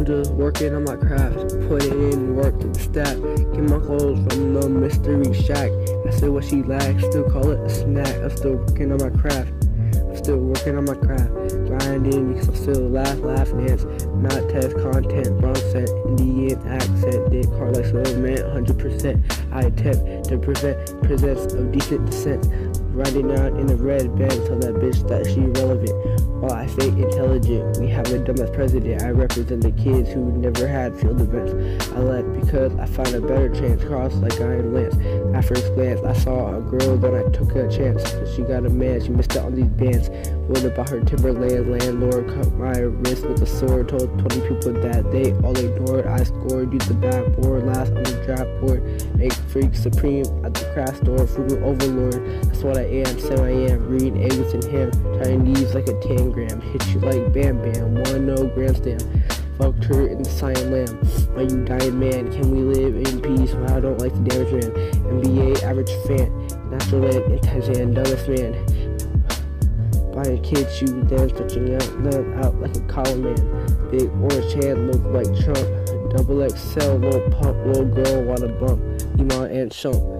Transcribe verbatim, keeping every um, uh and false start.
Still working on my craft, putting in work to the staff. Get my clothes from the mystery shack. I said what she lacks, still call it a snack. I'm still working on my craft. I'm still working on my craft. Grinding because I'm still laugh, laugh, dance. Not test content, wrong scent, Indian accent. Dick hard like so man, one hundred percent. I attempt to prevent presence of decent descent. Riding out in a red band, tell that bitch that she relevant. While I stay intelligent, we have the dumbest president. I represent the kids who never had field events. I left because I found a better chance, cross like Iron Lance. At first glance, I saw a girl, then I took a chance. She got a man, she missed out on these bands. What about her Timberland landlord? Cut my wrist with a sword, told twenty people that they all ignored. I scored, used the backboard, last on the draft board. Make freak supreme at the craft store, frugal overlord. That's what I am, say I am. Reading eggs and ham, Chinese like a tangram. Hit you like bam bam, wanna know grandstand. Fucked her in the cyan lamb. Why you dying man? Can we live in peace? Well, I don't like the damage man. N B A average fan, natural land, intention, dumbest man. Buying kids, you then stretching out them out like a column man. Big orange hand look like Trump. Double X L, little pump, little girl wanna bump. Iman and Chump.